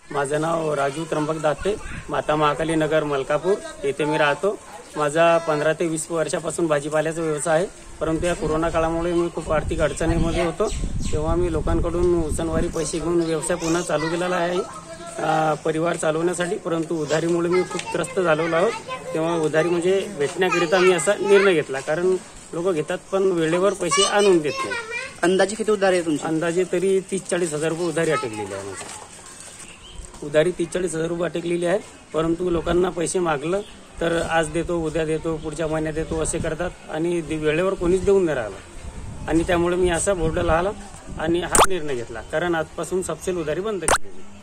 माझं नाव राजू त्र्यंबक दाते, माता महाकाली नगर मलकापूर येथे मी राहतो। माझा 15 ते 20 वर्षापासून भाजीपाल्याचा व्यवसाय आहे, परंतु या कोरोना काळामुळे मी खूप आर्थिक अडचणीमध्ये होतो। तेव्हा मी लोकांकडून उसनवारी पैसे घेऊन व्यवसाय पुन्हा चालू केलेला आहे परिवार चालवण्यासाठी, परंतु उधारीमुळे मी खूप त्रस्त झालेलो आहोत। तेव्हा उधारी म्हणजे भेटण्याकरिता मी असा निर्णय घेतला, कारण लोक घेतात पण वेळेवर पैसे आणून देत नाही। अंदाजे किती उधारी आहे तुमची? अंदाजे तरी 30-40 हजार रुपये उधारी अटकलेली आहे माझी। उधारी 30-40 हजार रुपये अटकलेली आहे, परंतु लोकांना पैसे मागलं तर आज देतो, उद्या देतो, पुढच्या महिन्यात देतो असे करतात आणि वेळेवर कोणीच देऊन नाही राहिलं। आणि त्यामुळे मी असा बोर्ड लावला आणि हा निर्णय घेतला, कारण आजपासून सबसेल उधारी बंद केली।